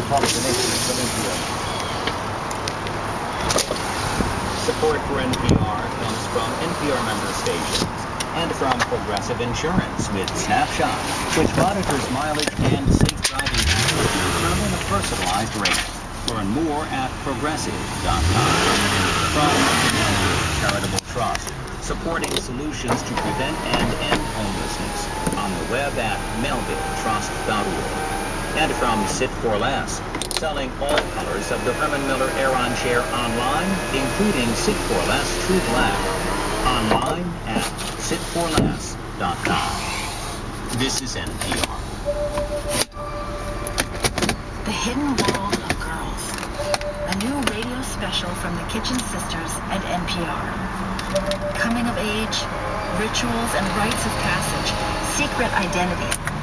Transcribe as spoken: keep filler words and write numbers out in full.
Republic of Nations Olympia. Support for N P R comes from N P R member stations and from Progressive Insurance with Snapshot, which monitors mileage and safe driving to determine a personalized rate. Learn more at progressive dot com. From Melville Charitable Trust, supporting solutions to prevent and end homelessness on the web at melville trust dot org. And from Sit for Less, selling all colors of the Herman Miller Aeron chair online, including Sit for Less True Black. Online at sit for less dot com. This is N P R. The Hidden World of Girls. A new radio special from the Kitchen Sisters at N P R. Coming of age, rituals and rites of passage, secret identities.